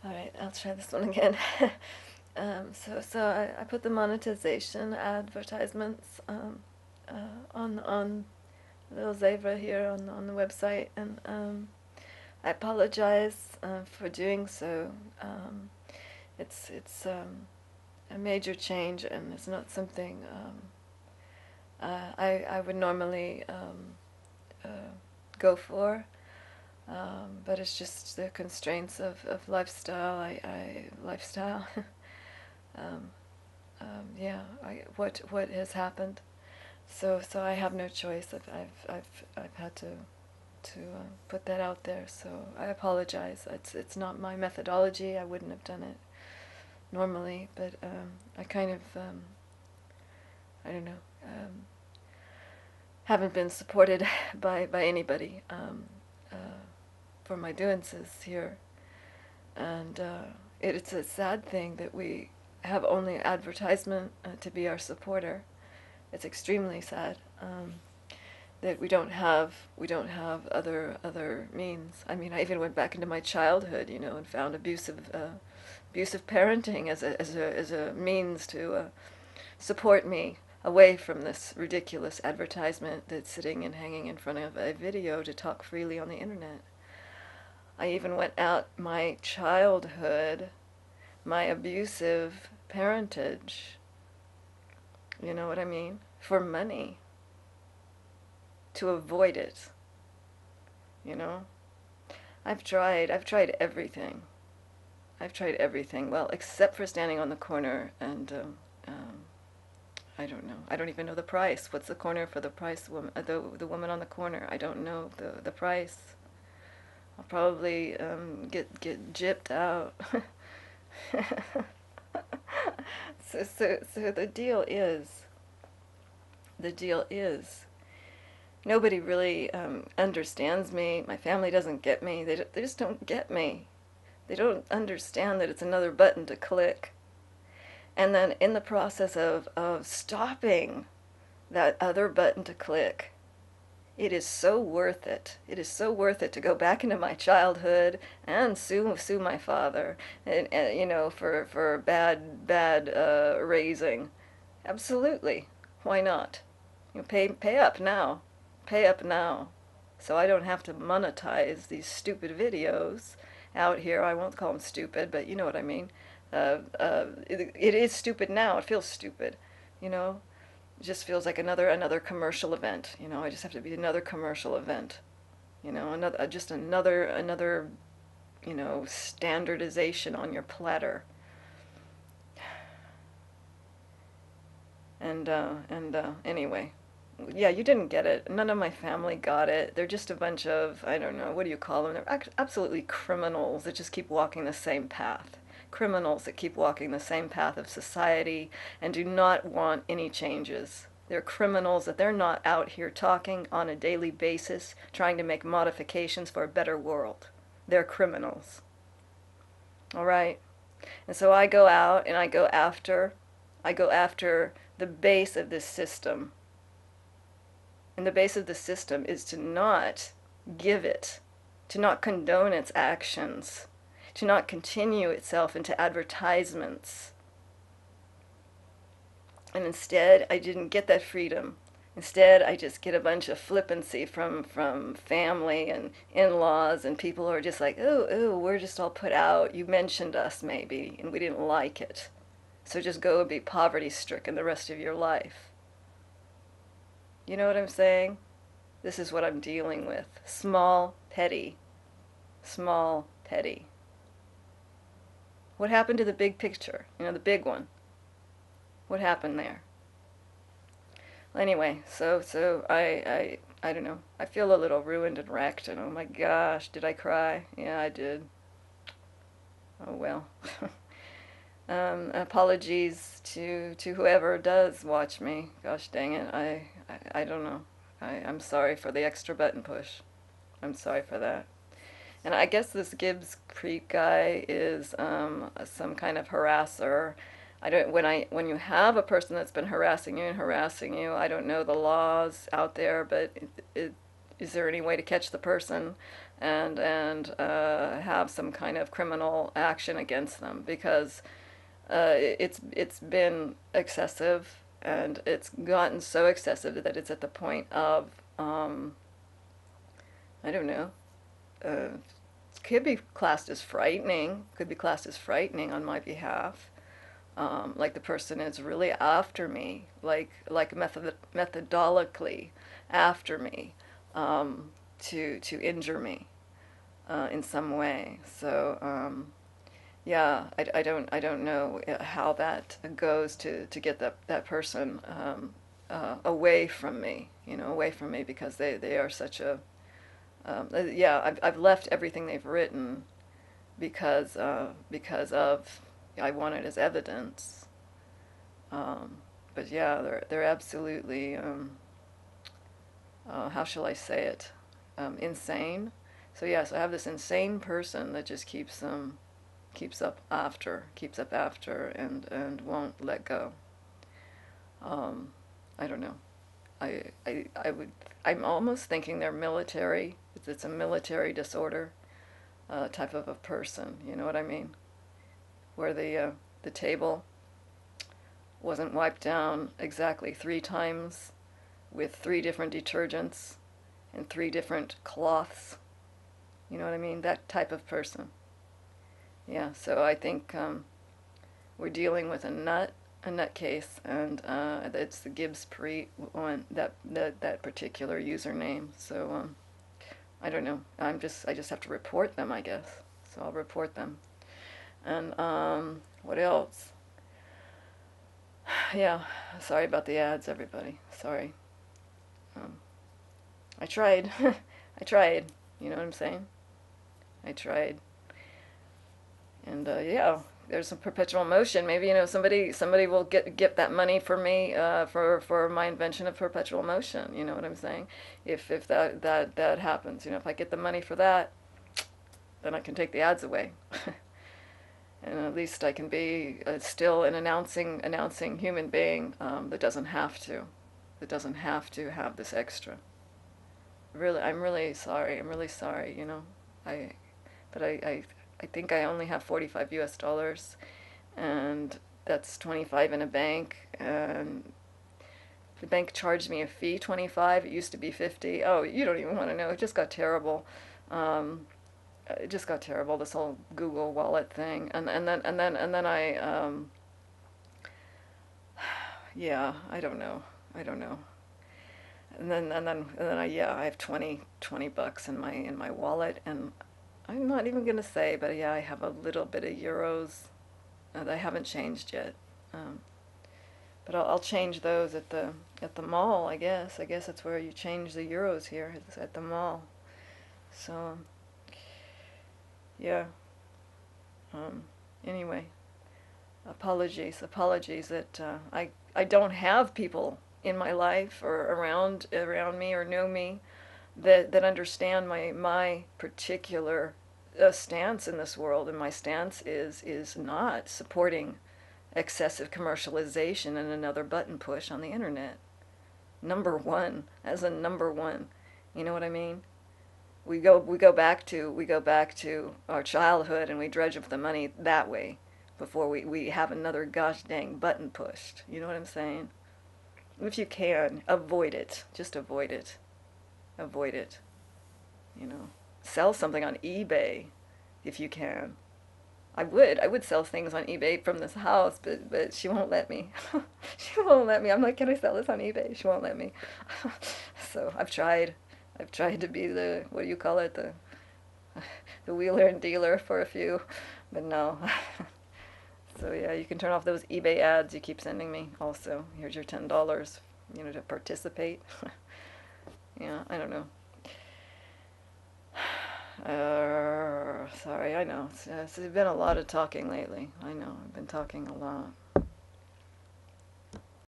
All right, I'll try this one again. So I put the monetization advertisements on little Zebra here on the website, and I apologize for doing so. It's a major change, and it's not something I would normally go for. But it's just the constraints of lifestyle. I lifestyle. um, yeah. What has happened? So I have no choice. I've had to put that out there. So I apologize. It's not my methodology. I wouldn't have done it normally. But I kind of I don't know. Haven't been supported by anybody for my doings here. And it's a sad thing that we have only advertisement to be our supporter. It's extremely sad that we don't have other means. I mean, I even went back into my childhood, and found abusive parenting as a means to support me away from this ridiculous advertisement that's sitting and hanging in front of a video to talk freely on the internet. I even went out my childhood, my abusive parentage, you know what I mean, for money, to avoid it, you know? I've tried everything. I've tried everything, well, except for standing on the corner and, I don't know. I don't even know the price. What's the corner for the price woman, the woman on the corner? I don't know the price. I'll probably get gypped out. So the deal is, nobody really understands me. My family doesn't get me. They just don't get me. They don't understand that it's another button to click. And then in the process of stopping that other button to click, it is so worth it. It is so worth it to go back into my childhood and sue my father, and for bad raising. Absolutely, why not? Pay up now, pay up now, so I don't have to monetize these stupid videos out here. I won't call them stupid, but you know what I mean. It is stupid now. It feels stupid, you know. It just feels like another commercial event. I just have to be another commercial event. Another standardization on your platter. And anyway, yeah, you didn't get it. None of my family got it. They're just a bunch of, I don't know, what do you call them? They're absolutely criminals that just keep walking the same path. Criminals that keep walking the same path of society and do not want any changes. They're criminals that they're not out here talking on a daily basis, trying to make modifications for a better world. They're criminals. All right? And so I go out and I go after the base of this system. And the base of the system is to not give it, to not condone its actions, to not continue itself into advertisements. And instead, I didn't get that freedom. Instead, I just get a bunch of flippancy from family and in-laws and people who are just like, ooh, we're just all put out. You mentioned us maybe, and we didn't like it. So just go and be poverty-stricken the rest of your life. You know what I'm saying? This is what I'm dealing with. Small, petty. Small, petty. What happened to the big picture? The big one. What happened there? Anyway, so I don't know. I feel a little ruined and wrecked, and oh my gosh, did I cry? Yeah, I did. Oh well. Apologies to whoever does watch me. Gosh dang it. I don't know. I'm sorry for the extra button push. I'm sorry for that. And I guess this Gibbs Creek guy is some kind of harasser. I don't when you have a person that's been harassing you, I don't know the laws out there, but is there any way to catch the person and have some kind of criminal action against them, because it's been excessive, and it's gotten so excessive that it's at the point of I don't know. Uh, could be classed as frightening. Could be classed as frightening on my behalf. Like the person is really after me, like methodologically after me, to injure me in some way. So yeah, I don't know how that goes to get that person away from me, away from me, because they are such a yeah, I've left everything they've written because of I want it as evidence. Um, but yeah, they're absolutely how shall I say it, insane. So yes, I have this insane person that just keeps up after, and won't let go. Um, I don't know. I would. I'm almost thinking they're military. It's a military disorder type of a person. You know what I mean? Where the table wasn't wiped down exactly 3 times with 3 different detergents and 3 different cloths. You know what I mean? That type of person. Yeah. So I think we're dealing with a nutcase, and it's the Gibbs pre one, that particular username. So I don't know. I just have to report them, I guess. So I'll report them. And what else? Yeah, sorry about the ads, everybody. Sorry. Um, I tried. I tried. You know what I'm saying? I tried. And yeah, there's some perpetual motion. Maybe, somebody will get that money for me, for my invention of perpetual motion. You know what I'm saying? If that happens, if I get the money for that, then I can take the ads away. And at least I can be still an announcing human being, that doesn't have to have this extra. Really, I'm really sorry. I'm really sorry. I but I think I only have 45 US dollars, and that's 25 in a bank, and the bank charged me a fee, 25. It used to be 50. Oh, you don't even want to know. It just got terrible. Um, it just got terrible, this whole Google Wallet thing. And then I yeah, I don't know. I don't know. And then I have 20 bucks in my wallet, and I'm not even gonna say, but yeah, I have a little bit of euros that I haven't changed yet. Um, but I'll change those at the mall, I guess. I guess that's where you change the euros here, is at the mall. So yeah. Um, anyway, apologies that I don't have people in my life or around me or know me that understand my particular stance in this world. And my stance is not supporting excessive commercialization and another button push on the internet. Number one, as a number one. You know what I mean? We go back to our childhood, and we dredge up the money that way before we have another gosh dang button pushed. You know what I'm saying? If you can, avoid it. Just avoid it. Avoid it. You know. Sell something on eBay if you can. I would sell things on eBay from this house, but she won't let me. She won't let me. I'm like, can I sell this on eBay? She won't let me. So I've tried. I've tried to be the, what do you call it, the wheeler and dealer for a few, but no. So yeah, you can turn off those eBay ads you keep sending me. Also, here's your $10, to participate. Yeah, I don't know. Sorry, I know. It's been a lot of talking lately. I know, I've been talking a lot.